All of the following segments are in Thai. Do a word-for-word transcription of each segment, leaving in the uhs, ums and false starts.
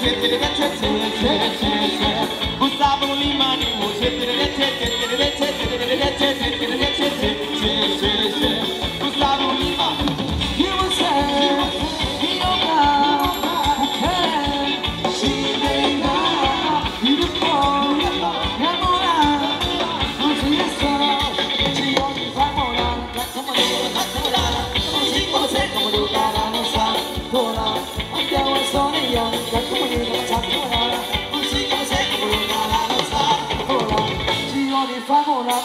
Gustavo Limani, Gustavo Lima, you will say, you know, okay, she may not be the boy, Ramona, who's in the soul, she only Ramona, Catamona, Catamona, she was a Catamona, Catamona, and there was only young Catamona, Catamona, she was a Catamona, she only Ramona,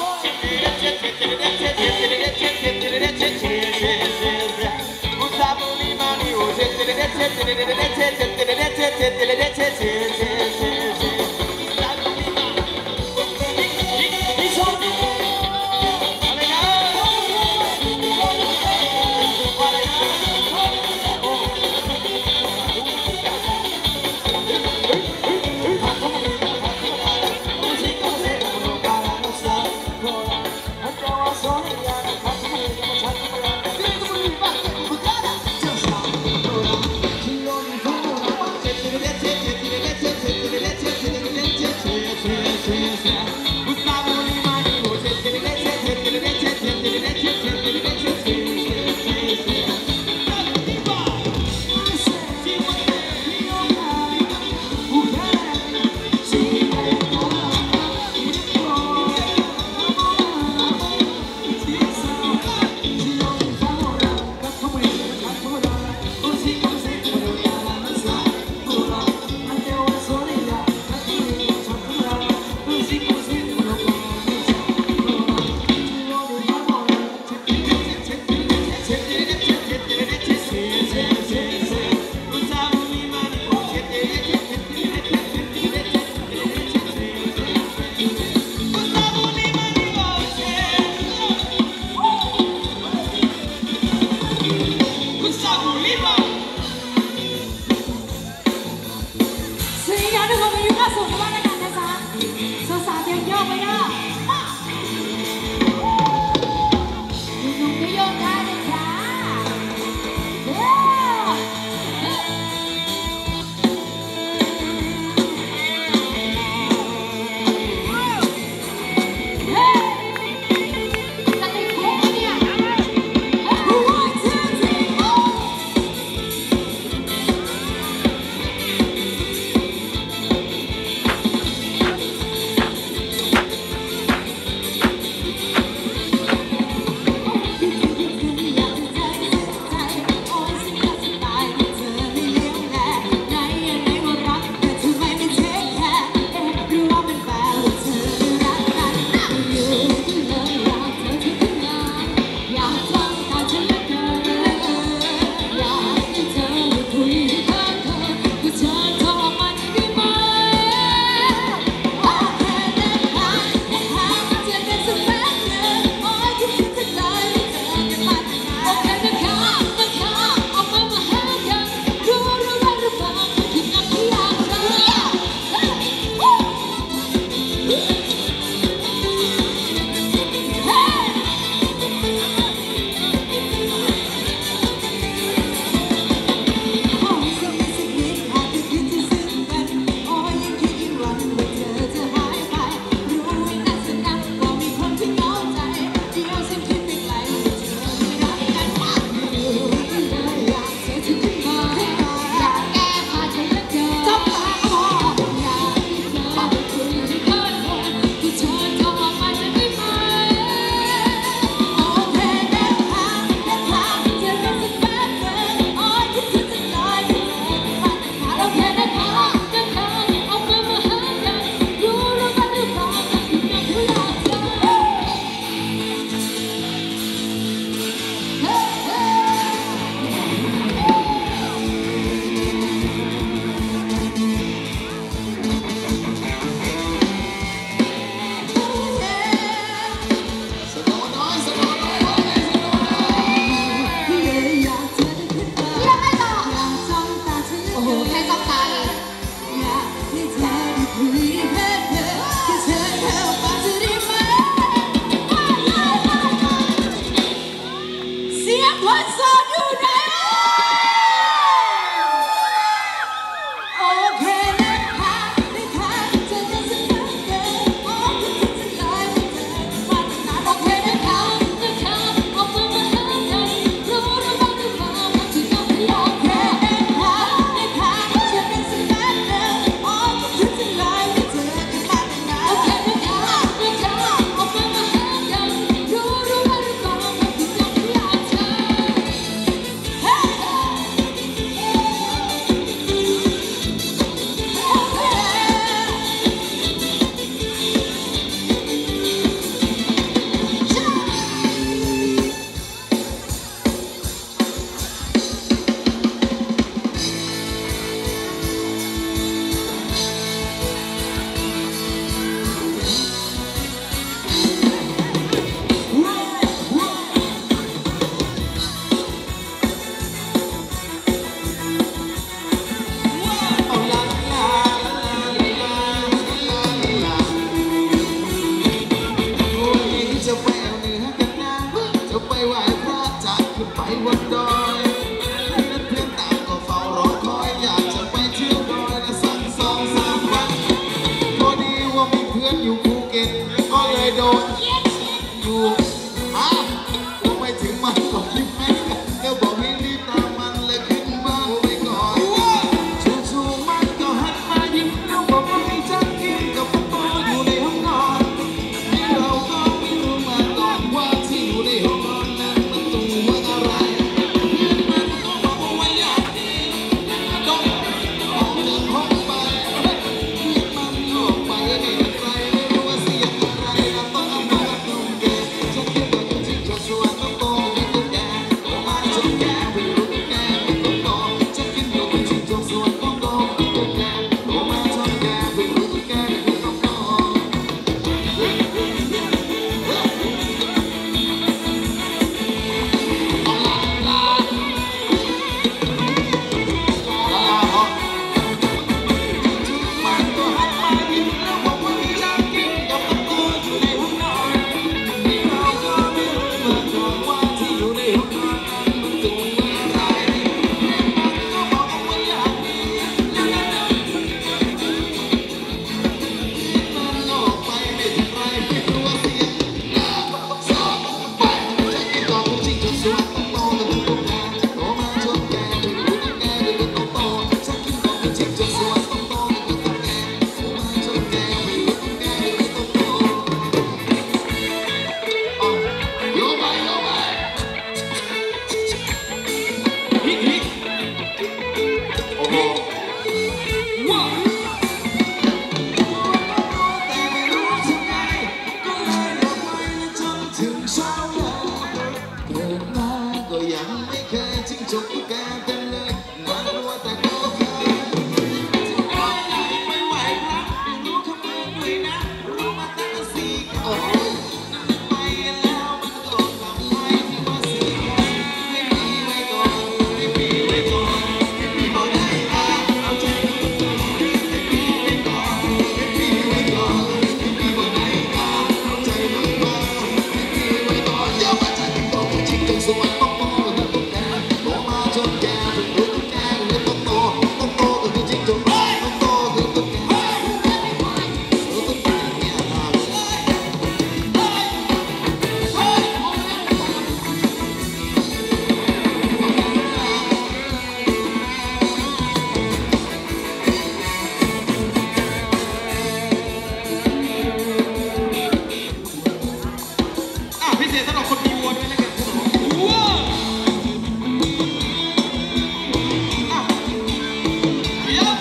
พื่อนอยู่ภูเก็ตก็เลยโดนอยู่ฮะผมไปถึงมันก่อนที่แม่เดี๋ยวบอกให้รีบตามมันเลยขึ้นบ้านไปก่อนจู่ๆมันก็หันมายิ้มแล้วบอกว่าให้ฉันกินกับประตูอยู่ในห้องนอนที่เราก็ไม่รู้มาก่อนว่าที่อยู่ในห้องนอนนั้นมันตัวอะไรเพื่อนมันก็บอกว่าอยากดีต้องออกจากห้องไปเพื่อนมันออกไปไม่เป็นไรไม่รู้ว่าเสียงอะไรก็ต้องเอามาตรงเกศฉันคิดว่าจริงๆจะสวยต้องโตเป็นตุ๊กแกโตมาจนแกไม่รู้ตุ๊กแกไม่ต้องโตฉันคิดว่าจริงๆจะสวยต้องโตเป็นตุ๊กแกโตมาจนแกไม่รู้ตุ๊กแกไม่ต้องโตมันก็หันมายิ้มแล้วบอกว่าให้ฉันกินกับประตูอยู่ในห้องนอนที่เราก็ไม่รู้มาก่อนว่าที่อยู่ในห้องนอนนั้นมันตัวอะไรมันก็บอกว่าอยากดีแล้วนั่นน่ะมันออกไปไม่ถึงไรไม่รู้ว่าเสียงหน้าสองไปจะกินก่อนจริงๆจะสวยต้องโตเป็นตุ๊กแกโตมาจนแกไม่รู้ตุ๊กแกไม่ต้องโตจะกินก่อนจริงๆจะสวยต้องโตเป็นตุ๊กแกโตมาจนแกไม่รู้ตุ๊กแกไม่ต้องโตอ๋อโยไปโยไปฮิตฮิตโอ้โหว้าวแต่ไม่รู้ทำไงก็เลยหลับไปจนถึงเช้าเลยเกิดมาก็ยังไม่เคยจิ้งจกตุ๊กแกเป็นเลยน่ากลัวแต่ก็เคยจะไหวไหนไม่ไหวครับไม่รู้คำเมืองด้วยนะรู้มาตั้งแต่สี่โอ้ยไปแล้วมันก็กลับไปที่ว่าสี่ให้มีไว้ก่อนให้มีไว้ก่อนให้มีบ่ได้อ่ะเอาใจให้มีไว้ก่อนให้มีไว้ก่อนให้มีบ่ได้อ่ะเอาใจมันมาให้มีไว้ก่อนเดี๋ยวมันจะถึงบอกจริงจังสวยต้องโตเป็นตุ๊กแกโตมาจนแกเป็นตุ๊กแกเลยต้องโตต้องโตก็คือจริงจังต้องโตคือตุ๊กแกเออตุ๊กแกเนี่ยน่ารักอ่ะพิเศษสำหรับคนมีวัวด้วยนะครับวัวอ่ะยาวไป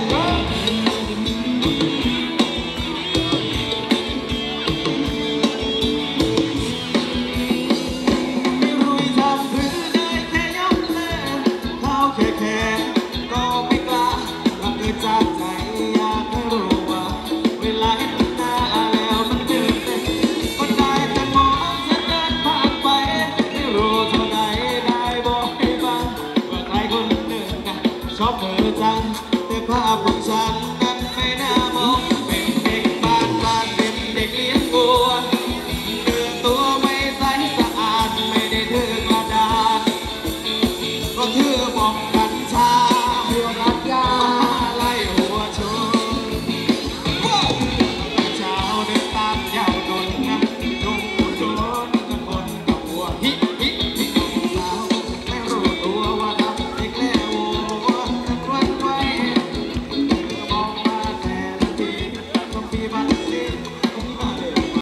ไม่รู้จะทำหรือได้แค่ยอมแลเท้าแค่แค่ก็ไม่กล้ารักเกิดจากใจอยากให้รู้ว่าเวลาเห็นหน้าแล้วมันตื่นเต้นก็ได้แต่มองเธอเดินผ่านไปไม่รู้เท่าไหร่ได้บอกให้ฟังว่าใครคนหนึ่งน่ะชอบเธอจังแต่ภาพของฉันนั้นไม่น่ามองเป็นเด็กบ้านบ้านเป็นเด็กเลี้ยงวัวเนื้อตัวไม่ใสสะอาดไม่ได้ถือกระดาษก็เธอบอกใคร